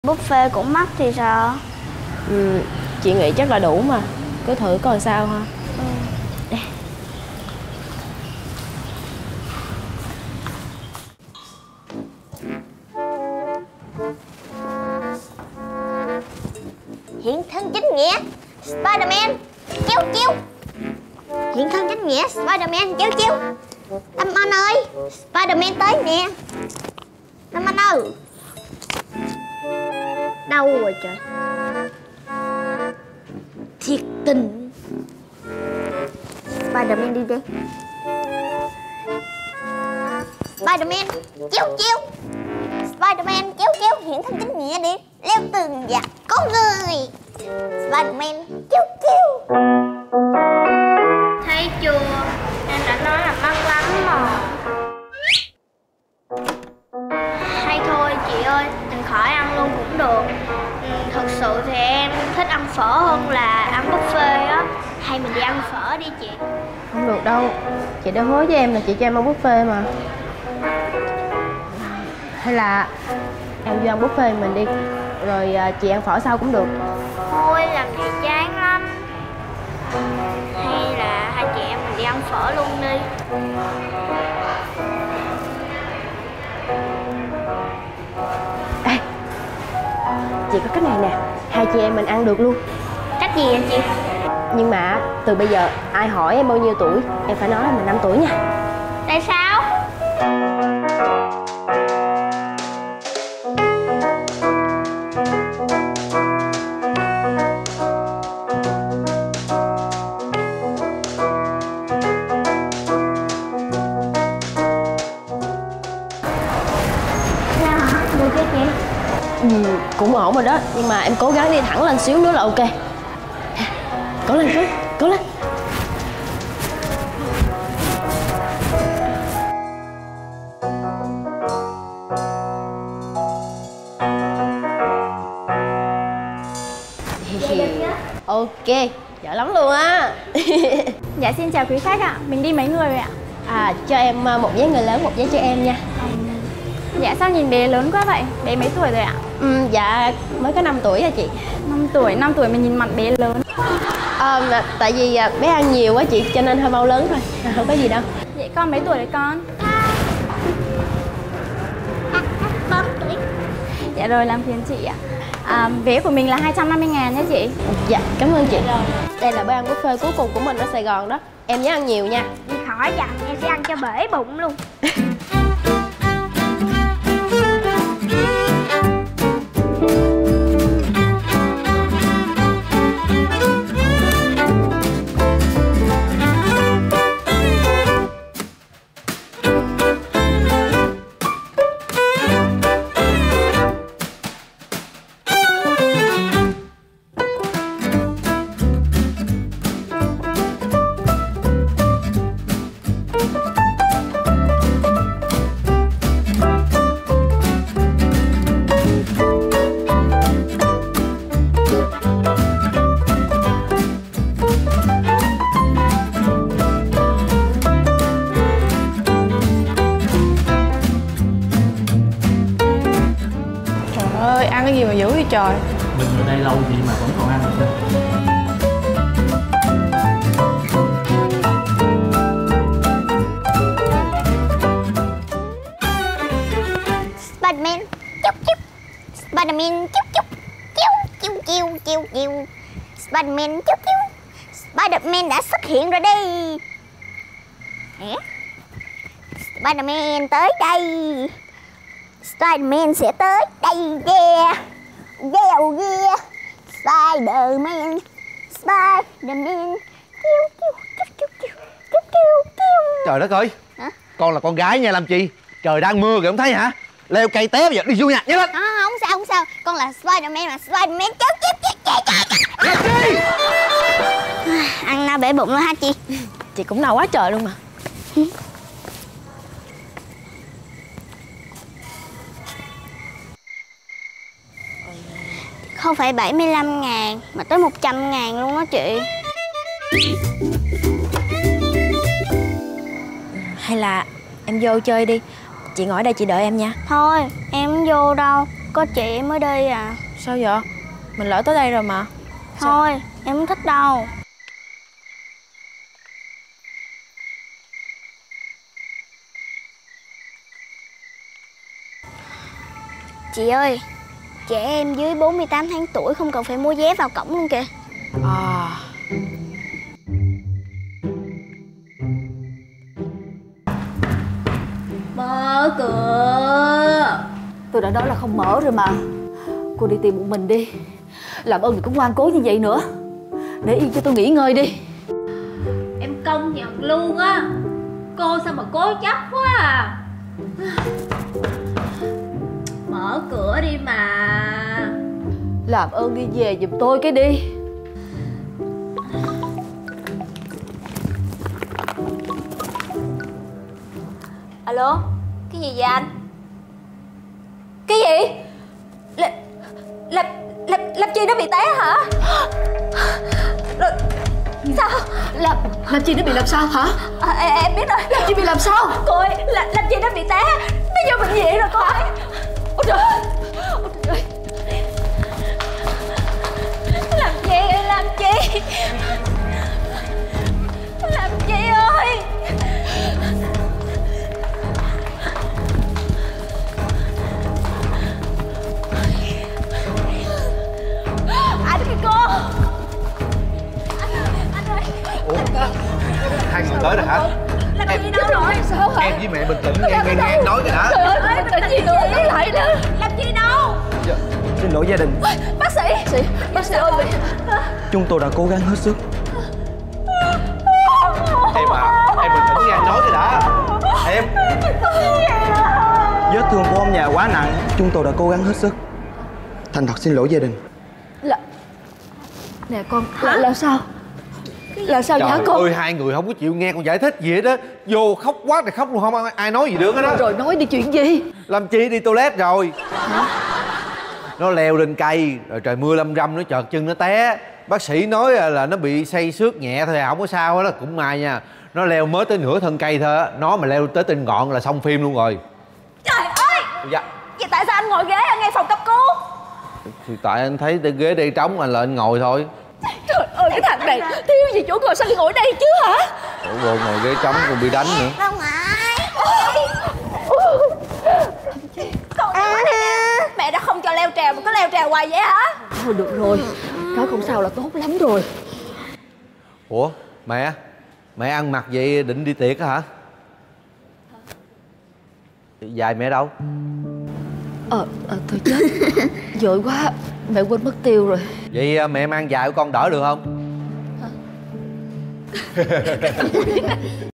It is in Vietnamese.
Buffet cũng mắc thì sao? Chị nghĩ chắc là đủ mà. Cứ thử coi sao ha. Hiện thân chính nghĩa Spider-Man chiếu chiếu. Hiện thân chính nghĩa Spider-Man chiếu chiếu. Tâm Anh ơi, Spider-Man tới nè. Tâm Anh ơi. Đâu rồi trời? Thiệt tình. Spider-Man đi đi. Spider-Man chiếu chiếu. Spider-Man chiếu chiếu. Hiện thân chính nghĩa đi. Leo tường và có người. Spider-Man chiếu chiếu. Thấy chưa? Em đã nói là mắc lắm mà. Hay thôi chị ơi, mình khỏi ăn luôn cũng được. Thật sự thì em thích ăn phở hơn là ăn buffet á. Hay mình đi ăn phở đi chị. Không được đâu. Chị đã hứa với em là chị cho em ăn buffet mà. Hay là em vô ăn buffet mình đi. Rồi chị ăn phở sau cũng được. Thôi làm thì chán lắm. Hay là hai chị em mình đi ăn phở luôn đi. Ê, chị có cách này nè. Hai chị em mình ăn được luôn. Cách gì vậy chị? Nhưng mà từ bây giờ ai hỏi em bao nhiêu tuổi, em phải nói là mình 5 tuổi nha. Tại sao? Cũng ổn rồi đó, nhưng mà em cố gắng đi thẳng lên xíu nữa là ok. Cố lên, cố lên. Ok, giỏi lắm luôn á. Dạ xin chào quý khách ạ. Mình đi mấy người vậy ạ? Cho em một vé người lớn, một vé cho em nha. Dạ sao nhìn bé lớn quá vậy? Bé mấy tuổi rồi ạ? Dạ mới có 5 tuổi hả chị? 5 tuổi mình nhìn mặt bé lớn. Tại vì bé ăn nhiều quá chị, cho nên hơi mau lớn thôi. Không có gì đâu. Vậy con mấy tuổi đấy con? 4 tuổi. Dạ rồi, làm phiền chị ạ. Vé của mình là 250.000 nhé chị. Dạ, cảm ơn chị. Đây là bữa ăn buffet cuối cùng của mình ở Sài Gòn đó. Em nhớ ăn nhiều nha. Đi khỏi dặn, em sẽ ăn cho bể bụng luôn. Ăn cái gì mà dữ vậy trời? Mình ở đây lâu vậy mà vẫn còn ăn được sao? Spider-Man chúc chúc. Spider-Man chúc chúc. Chiu chiu chiu chiu chiu. Spider-Man chúc chúc. Spider-Man đã xuất hiện rồi đây. Hả? Spider-Man tới đây. Spider-Man sẽ tới đây. Yeah. Yeah yeah. Spider-Man. Spider-Man. Chiu chiu chiu chiu chiu chiu chiu. Trời đất ơi. Hả? Con là con gái nha làm chi? Trời đang mưa kìa không thấy hả? Leo cây té bây giờ đi vui nha, nhanh lên. Không sao không sao. Con là Spider-Man mà Spider-Man chớp chớp chớp. Làm chi? Ăn no bể bụng luôn hả chị? Chị cũng no quá trời luôn mà. Không phải 75.000 mà tới 100.000 luôn á chị. Hay là em vô chơi đi. Chị ngồi đây chị đợi em nha. Thôi em không vô đâu. Có chị em mới đi à. Sao vậy? Mình lỡ tới đây rồi mà. Thôi em không thích đâu. Chị ơi, trẻ em dưới 48 tháng tuổi không cần phải mua vé vào cổng luôn kìa. À. Mở cửa. Tôi đã nói là không mở rồi mà. Cô đi tìm một mình đi. Làm ơn đừng có ngoan cố như vậy nữa. Để yên cho tôi nghỉ ngơi đi. Em công nhận luôn á. Cô sao mà cố chấp quá à. Mở cửa đi mà. Làm ơn đi về giùm tôi cái đi. Alo, cái gì vậy anh? Cái gì? Làm chi nó bị té hả? Sao? Làm chi nó bị làm sao hả? Em biết rồi. Làm chi bị làm sao? Cô ơi, làm chi nó bị té. Nó vô bệnh viện rồi cô ơi. Ôi trời ơi. Ôi trời ơi. Làm chi? Làm chi? Làm chi ơi? Anh kìa cô. Anh ơi. Ủa? Hai người tới rồi hả? Làm chi đâu rồi? Sao hả? Em với mẹ bình tĩnh nghe anh nói rồi đã. Trời ơi, bình tĩnh gì nữa lại đó. Làm chi đâu? Xin lỗi gia đình. Bác sĩ. Bác sĩ ơi. Chúng tôi đã cố gắng hết sức. Em à, em bình tĩnh nghe anh nói rồi đã. Em. Vết thương của ông nhà quá nặng. Chúng tôi đã cố gắng hết sức. Thành thật xin lỗi gia đình. Nè con, là sao? Là sao vậy hả Trời con? ơi, hai người không có chịu nghe con giải thích gì hết đó. Vô khóc quá thì khóc luôn, không ai nói gì được hết đó. Rồi nói đi chuyện gì? Lâm Chi đi toilet rồi. Nó leo lên cây rồi trời mưa lâm râm nó chợt chân nó té. Bác sĩ nói là nó bị xây xước nhẹ thôi, không có sao hết đó, cũng may nha. Nó leo mới tới nửa thân cây thôi á, nó mà leo tới trên ngọn là xong phim luôn rồi. Trời ơi. Dạ. Vậy tại sao anh ngồi ghế ở ngay phòng cấp cứu? Thì tại anh thấy ghế đây trống anh là anh ngồi thôi. Trời ơi, cái thằng này thiếu gì chỗ ngồi, sao lại ngồi đây chứ hả? Ủa bộ ngồi ghế trống còn bị đánh nữa. Không phải. Con mẹ đã không cho leo trèo mà có leo trèo hoài vậy hả? Thôi được rồi, nói không sao là tốt lắm rồi. Ủa mẹ ăn mặc vậy định đi tiệc á hả? Dài mẹ đâu? Thôi chết. Vội quá, mẹ quên mất tiêu rồi. Vậy mẹ mang dài của con đỡ được không?